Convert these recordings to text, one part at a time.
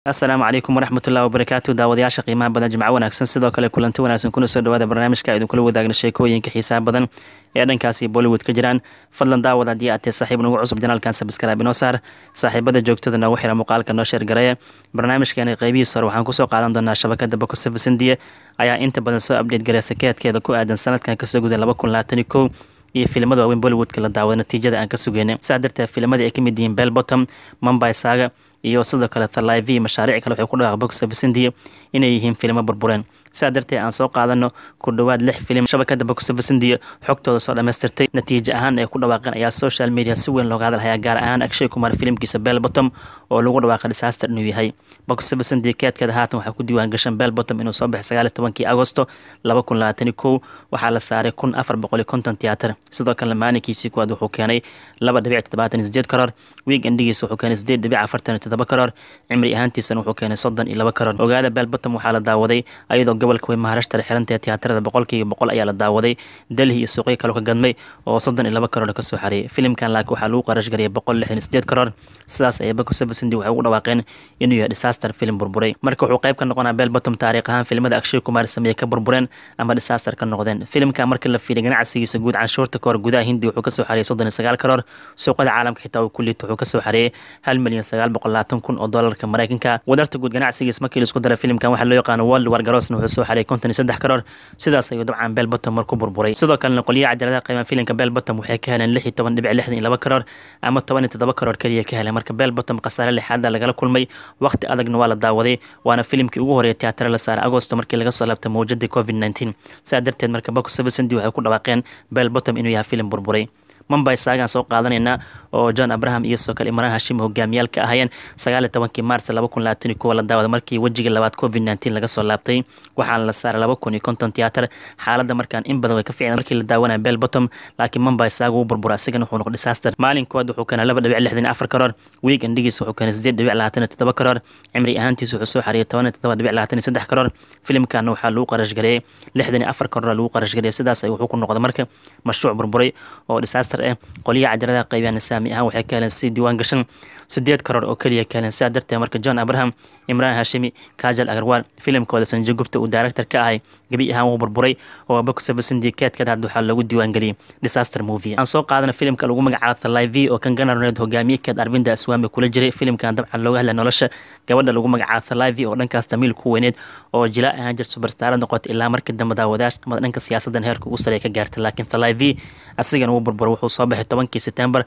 السلام عليكم ورحمة الله وبركاته daawadayaasha qiimaha badan jimco wanaagsan sidoo kale kulanti wanaagsan kuna soo dhawaada barnaamijka idin kula wadaagna sheekooyinka xiisaha badan ee dhankaasi Bollywood ka jiraan fadlan daawada hadii aad tahay saaxiib nagu cusub janaalkan subscribe inoo saar saaxiibada joogtada nagu xira muuqaalka noo share gareeya barnaamijkeena qaybihiisa hore waxaan ku soo qaadan doonaa shabakada BOI ayaa inta badan soo update gareeyay sakeedkeeda ku aadan sanadkan ka soo guday 2021 iyo filimada waaweyn Bollywood-ka la daawado natiijada aan ka sugeynay sadarta filimada ay ka mid yihiin Bell Bottom Mumbai Saga iyo sidoo kale live mashaariic kale waxay ku dhawaaq BOI inay yihiin filimo burbureen sadartay aan soo qaadano ku dhawaad 6 filim shabakada BOI xogtooda soo dhameystirtay natiijo ahaan ay ku dhawaaqeen ayaa social media si weyn looga hadalaya gaar ahaan Akshay Kumar filimkiisa Bell Bottom oo lagu dhawaaqay disaster inuu yahay BOI keedkeeda haatan waxaa ku diiwaan gashan Bell Bottom inuu soo baxay 19 Agoosto 2021 waxaa la saaray 1450 tiyaatar sidoo kale maalinkiisii kuwaad wuxuu keenay 2.78 karoor weekendigiisa wuxuu keenay 8.47 karoor cimri ahaantiisana wuxuu keenay 32 karoor ogaada Bell Bottom waxaa la daawaday ayadoo gobolka way Maharashtra xirantay tiyaatarada 100% ayaa la daawaday Delhi iyo suuqyo kale ka gadmay oo 32 karoor ka soo xareeyay filimkan laakiin waxaa lagu qarash gariyay 168 karoor sidaas ay BOI waxay ugu dhawaaqeen inuu yahay disaster film burburay marka wuxuu qayb ka noqonaa Bell Bottom taariikh ahaan filimada Akshay Kumar sameeyay ka burbureen ama disaster ka noqdeen filimka marka la fiiriyo ganacsigiisa guud canshuurta koor gudaha Hindi wuxuu ka soo xareeyay 39 karoor suuqyada caalamka xitaa uu kulli wuxuu ka soo xareeyay 1,920,000 oo doolarka Mareykanka wadarta guud ganacsigiisa markii la isku daray filimkan waxa loo yaqaan World War Gross wuxuu soo xareeyay 53 karoor sidaas ayuu dabcan Bell Bottom markuu burburay sidoo kale qoliyaha cajalada qiimaha filimka Bell Bottom waxay ka heleen 16.62 karoor ama 17 karoor kaliya ka heleen marka Bell Bottom qasaare lixaad laga kulmay waqti adagna waa la daawaday waana filimkii ugu horeeyay tiyaatar la saaray Agoosto markii laga soo laabtay mowjadii COVID-19 saadarteed marka BOI waxay ku dhawaaqeen Bell Bottom inuu yahay filim burburay Mumbai Saga soo qaadanayna oo John Abraham iyo soo kale Imran Hashim hogaamiyal ka ahayeen 19 Maars 2021 la daawada markii wajiga labaad COVID-19 laga soo laabtay waxaan la saaray 2050 tiyaatar xaaladda markaan in badan way ka fiicnaan markii la daawanay Bell Bottom laakiin Mumbai Saga uu burburay asigana wuxuu noqday disaster maalinkood wuxuu keenay 2.64 karoor weekendigiisa wuxuu keenay 8.27 karoor cimri ahaantiisa wuxuu soo xareeyay 17.23 karoor filimkan waxaa lagu qarash gareeyay 64 karoor lagu qarash gareeyay sidaas ay wuxuu ku noqday marka mashruuc burburay oo disaster qoliyaha cajalada qaybiyaan saami ahaan waxay ka heleen si diiwaan gashan 8 karoor oo kaliya ka heleen saadartay marka John Abraham Imran Hashimi Kajal Agarwal filimkooda Sanjay Gupta uu director ka ahay gabi ahaan uu burburay oo BOI keedkeeda hadda waxaa lagu diiwaan galiyay disaster movie aan soo qaadana filimka lagu magacaabo live oo kan ganarneed hogaamiyeed Arvinda Aswami kula jiray filimkan dabcan looga hadlay nolosha gabadha lagu magacaabo live oo dhankaas Tamil ku weyneed oo jilaa ahaan jir superstar noqotay ilaa markii dambe daawadayaasha ama dhanka siyaasadda heerka ugu sareeya ka gaartay laakiin live asigana uu burburay wuxuu soo baxay 10 September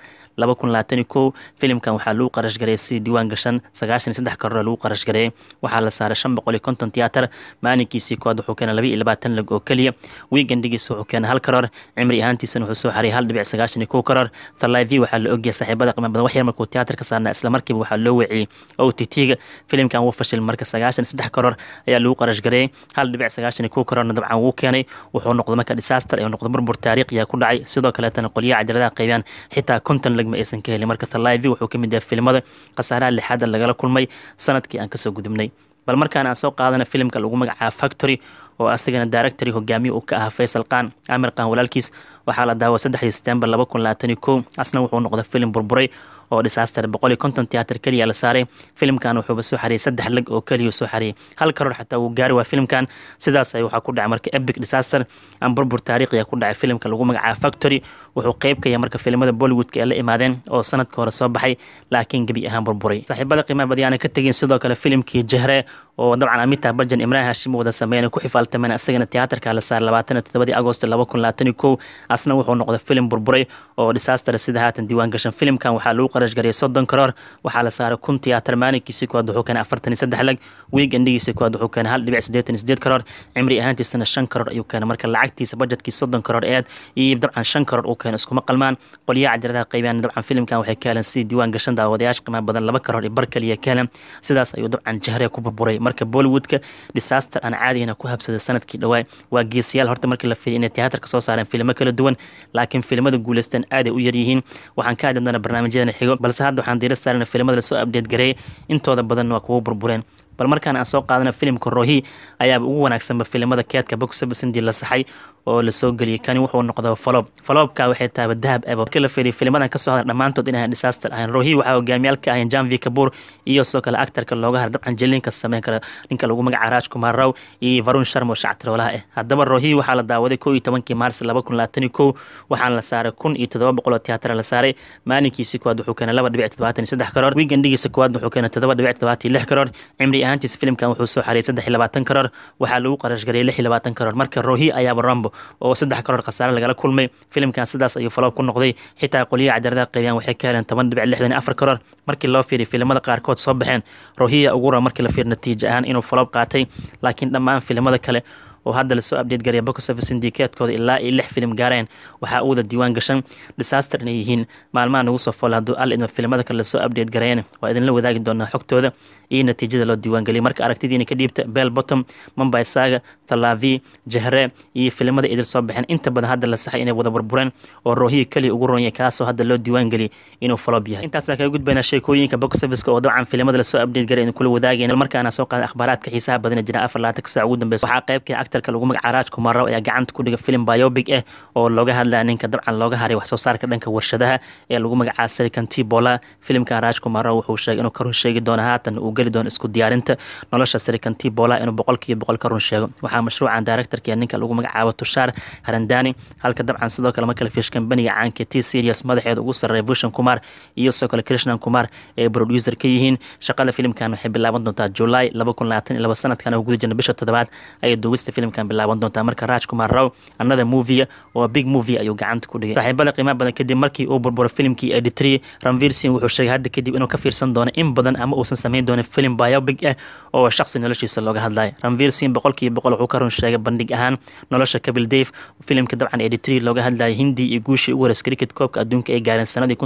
2021 filimkan waxaa lagu qarash gareeyay si diiwaan gashan 93 karoor lagu qarash gareeyay waxaa la saaray 550 tiyaatar maalinkiisii kood wuxuu keenay 22 lag oo kaliya weekendigiisa wuxuu keenay 1 karoor cimri ahaantiisana wuxuu soo xareeyay 1.91 karoor live waxaa la ogyahay saaxiibada qiimo badan wax yar markuu tiyaatar ka saarnaa isla markiiba waxaa loo weeciyay OTT-ga filimkan wuu fashil marka 93 karoor ayaa lagu qarash gareeyay 1.91 karoorna dabcan wuu keenay wuxuu noqday marka disaster ay noqday burbur taariikhi ku dhacay sidoo kale tan qoliyaha cajalada qaybiyaan xitaa konton lagma aysan ka helin marka live wuxuu ka mid yahay filimada qasaaraha lixaad laga kulmay sanadkii aan ka soo gudubnay bal markaan aan soo qaadana filimka lagu magacaabo Factory oo asagana director hogaamiye uu ka ahaa Faisal Khan Amir Khan walaalkiis waxaa la daaway 3 September 2021 asna wuxuu noqday filim burburay oo disaster 150 tiyaatar kaliya la saaray filimkan wuxuu soo xareeyay 3 lag oo kaliya soo xareeyay 1 karoor xataa uu gaaray waa filimkan sidaas ay waxa ku dhacay marka epic disaster aan burbur taariikhi ku dhacay filimka lagu magacaabo Factory wuxuu qayb ka yahay marka filimada Bollywood-ka ay la imaadeen oo sanadka hore soo baxay laakiin gabi ahaan burburay saaxiibada qiimaha badan ka tageen sidoo kale filimkii Jahre oo dabcan Amitabh Bachchan Imran Hashim wada sameeyeen ku xifaaltameen asagana tiyaatarka la saaray 27 Agoosto 2021 asna wuxuu noqday filim burburay oo disaster sida haatan diiwaan gashan filimkan waxaa lagu qarash gareeyay 30 karoor waxaa la saaray 1 tiyaatar maalinkiisii kood wuxuu keenay 43 lag weekendigiisii kood wuxuu keenay 1.88 karoor cimri ahaantiisana 5 karoor ayuu keenay marka lacagtiisa budgetkiisa 30 karoor iyo dabcan 5 karoor uu keenay iskuma qalmaan qoliyaha cajalada qaybiyaan dabcan filimkan waxay ka heleen si diiwaan gashan daawadayaasha qiimo badan 2 karoor bar kaliya ka heleen sidaas ayuu dabcan Jahre ku burburay marka Bollywood-ka disaster aan caadiina ku habsaday sanadkii dhawaay waa geesiyaal horta markii la fiiriyay inay tiyaatarka soo saareen filimo kala duwan laakiin filimada guuleystaan aad ay u yar yihiin waxaan ka hadli doonaa barnaamijyada xigo balse hadda waxaan diiradda saarnaa filimada la soo update gareeyay intooda badan waa kuwa burbureen bal markaan aan soo qaadana filimka Rohi ayaa ugu wanaagsan filimada keedka box office intii la saxay oo la soo galiyay kani wuxuu noqday flop-ka waxay tahay dahab kala fiiri filmadan ka soo hadla dhamaantood inay disaster ahayn. Rohi waxa hogaamiyalka ahayn Janvi Kapoor iyo soo kale actorka looga har dabcan jelinka sameyn kara ninka lagu magacaabo Raj Kumar Rao iyo Varun Sharma shactirolaha haddaba Rohi waxaa la daawaday 11 Maars 2021 waxaana la saaray 1700 tiyaatar la saaray maalinkiisa koowaad wuxuu keenay 2.73 karoor weekendigiisa koowaad wuxuu keenay 7.76 karoor cimri ahaantiisa filimkan wuxuu soo xareeyay 23 karoor waxaa lagu qarash gareeyay 26 karoor marka Rohi ayaa Rambo oo 3 karoor khasaare lagala kulmay filimkan sidaas ayuu flop ku noqday xitaa qoliyaha cajarada qaybiyaan waxay ka heleen 10.64 karoor markii loo fiiriyo filimada qaarkood soo baxeen Rohi ugu raa markii la fiiriyo natiijo ahaan inuu flop qaatay laakiin dhammaan filimada kale oo hadda la soo update gareeyay box office syndicate-kooda ilaa 6 filim gaareen waxa uu diiwaan gashan disaster inay yihiin maalmahan ugu soo fool haduu in filimada kale la soo update gareeyeen waa idin la wadaagi doonaa xogtooda iyo natiijada loo diiwaan galiyay marka aragtidiina ka dhiibta Bell Bottom Mumbai Saga Talavi Jahre iyo filimada idil soo baxeen inta badan hadda la saxay inay wada burbureen oo Rohi kali ugu roon yahay kaasoo hadda loo diiwaan galiyay inuu flop yahay intaas ka gudbayna sheekooyinka box office oo dabcan filimada la soo update gareeyeen kula wadaagayna marka ana soo qaaday akhbaaraadka xiisaha badan jira 4 saac ugu dambeysay waxa qaybka actorka lagu magacaabo Raj Kumar Rao ayaa gacanta ku dhigay film biopic oo looga hadlayo ninka dabcan looga haray wax soo saarka dhanka warshadaha ee lagu magacaabo Srikanti Bola filimka Raj Kumar Rao wuxuu sheegay inuu ka run sheegi doono haatan uu gali doono isku diyaarinta nolosha Srikanti Bola inuu 100% ka run sheego waxa mashruucan directorka ninka lagu magacaabo Tushar Harandani halka dabcan sidoo kale markala fish company caanka T series madaxeeda ugu sareeyo Bhushan Kumar iyo sidoo kale Krishnan Kumar ee producer ka yihiin shaqada filimkan waxay bilaaban doontaa July 2022 sanadkan ugu gudaha bisha 7 ay duubista filimkan bilaaban doontaa marka Raj Kumar Rao another movie oo big movie ayuu gacanta ku dhigay saaxiibada qiimaha badan kadib markii uu burburo filimkii Editri Ranveer Singh wuxuu sheegay hadda kadib inuu ka fiirsan doono in badan ama uusan sameyn doonin film biopic oo shakhsi noloshiisa looga hadlayo Ranveer Singh 100% wuxuu ka run sheegay bandhig ahaan nolosha Kapil Dev filimka dabcan Editri looga hadlayo Hindi iyo guushii ugu horeysay cricket koobka adduunka ee gaareen sanadii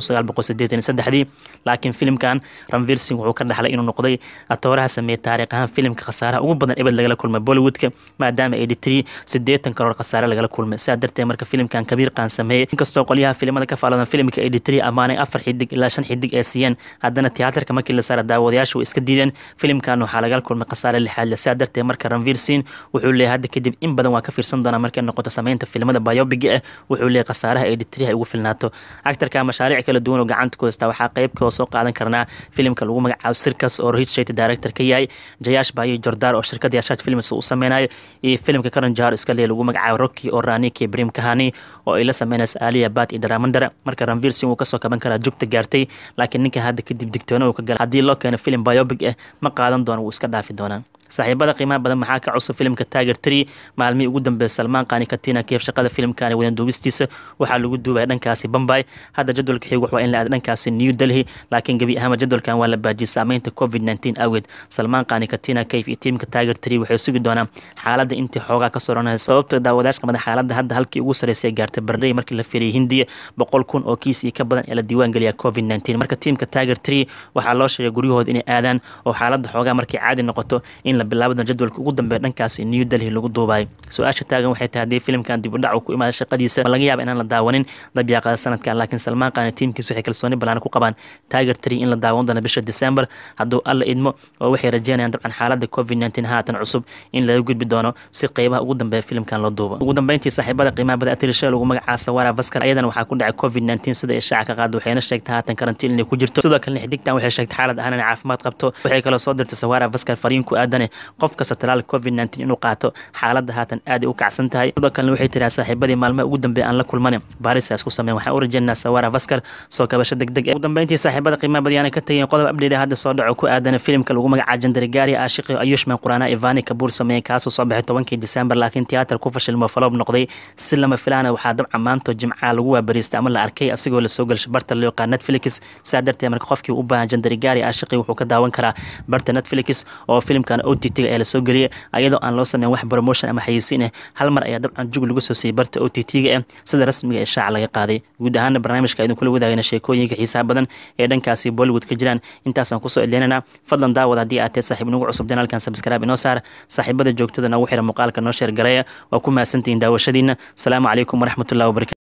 1983 laakiin filimkan Ranveer Singh wuxuu ka dhaxlay inuu noqday atooraha sameeyay taariikh ahaan filimka khasaaraha ugu badan ebad lagala kulmay Bollywoodka maadaama Editri 80 karoor khasaare lagala kulmay sadartay marka filimkan kabiir qaan sameeyay inkastoo qoliyaha filimada ka faaladan filimka Editri amaanay 4 xidig ilaa 5 xidig ee siiyeen haddana tiyaatarka markii la saaray daawadayaashu iska diideen filimkan waxa laga kulmay khasaare lixaad la sadartay marka Ranveer Singh wuxuu leeyahay hadda kadib in badan waa ka fiirsan doona markay noqoto sameynta filimada biopic wuxuu leeyahay khasaaraha Editri ay ugu filnaato actorka mashaariic kala duwan oo gacanta ku haysta waxa qayb ka soo qaadan karnaa filimka lagu magacaabo Circus oo Rohit Shetty director ka yahay Jayash Bhai Jordar oo shirkadda Yashat Films uu sameeyay iyo filimka Karan Johar iska lagu magacaabo Rocky oo Rani ke Ibrahim Kahani oo ay la sameynaysa Aliya Bhatt iyo Dramandara marka Ranveer Singh uu ka soo kaban kara jugta gaartay laakiin ninka hadda kadib digtoona uu ka galay hadii loo keeno film biopic ma qaadan doono uu iska dhaafi doonaa saaxiibada qiimaha badan maxaa ka cusub filimka Tiger 3 maalmii ugu dambeeyay Salman Khan katina keef shaqada filimkan wadan duubistiisa waxa lagu duubay dhankaasi Bombay hadda jadwalka xiga waxa in la aad dhankaasi New Delhi laakiin gabi ahaan jadwalkan waa la baajiyay saameynta COVID-19 awgeed Salman Khan katina keef iyo tiimka Tiger 3 waxay sugi doonaan xaaladda intii xoogaa ka soronaysa sababtoo daawadaashka madax xaaladda hadda halkii ugu sareysay gaartay barday markii la fiiriyay Hindiya 100,000 oo kiis ka badan ee la diiwaan galiyay COVID-19 marka tiimka Tiger 3 waxa loo sheegay guryahooda inay aadaan oo xaaladda xoogaa markii caadi noqoto in la bilaabo jadwalka ugu dambeeya dhankaasi New Delhi lagu duubay su'aasha taagan waxay tahay hadii filimkan dib u dhac ku imaado shaqadiisa ma laga yaabaa inaan la daawanin dabiiqada sanadkan laakiin Salman Khan tiimkiisu waxay kalsooni badan ku qabaan Tiger 3 in la daawan doono bisha December hadduu alla idmo oo waxay rajeynayaan dabcan xaaladda COVID-19 haatan cusub in laga gudbi doono si qaybaha ugu dambeeya filimkan loo duubo ugu dambeyntii saaxiibada qiimaha badan Atirisha lagu magacaabo Sawara Vaskar ayadana waxaa ku dhacay COVID-19 sida ay shaaca ka qaad waxayna sheegtay haatan karantiin inay ku jirto sidoo kale xigtaan waxay sheegtay xaalad ahaan caafimaad qabto waxay kala soo dirtay Sawara Vaskar fariin ku aadan qof kasta talaal COVID-19 inuu qaato xaaladda haatan aad u kacsan tahay sidoo kale waxay tiraa saaxiibadii maalmaha ugu dambeeyay aan la kulmanin baaris isku sameeyay waxaan u rajeynaa Sawara Vaskar soo kabasho degdeg ugu dambeyntii saaxiibada qiimaha badiyana ka tagay qodob update hadda soo dhaco ku aadan filimka lagu magacaabo Jandarigari Aashiqi Ayushman Qurana Ivani Kapoor sameeyay kaasoo soo baxay 10 December laakiin tiyaatar ku fashilmo flop noqday si lama filaana waxaa dabcan maanta Jimcaha lagu waabariistay ama la arkay asigoo la soo galshay barta loo yaqaan Netflix saadartay marka qofkii u baahan Jandarigari Aashiqi wuxuu ka daawan karaa barta Netflix oo filimkan OTT ee la soo galiyay ayadoo aan loo sameyn wax promotion ama xayeysiin hal mar ayaa dabcan jug lagu soo siiyay barta OTT-ga sida rasmiga ee shaaca laga qaaday guud ahaan barnaamijka idin kula wadaagayna sheekooyinka xiisaha badan ee dhankaasi Bollywood ka jiraan intaas aan ku soo ilaalinaa fadlan daawada hadii aad tahay saaxiib nagu cusub channelkan subscribe inoo saar saaxiibada joogtada nagu xira muuqaalka noo share gareeya waa ku mahadsantihiin daawashadiina assalaamu calaykum waraxmatullaahi wabarakaatuh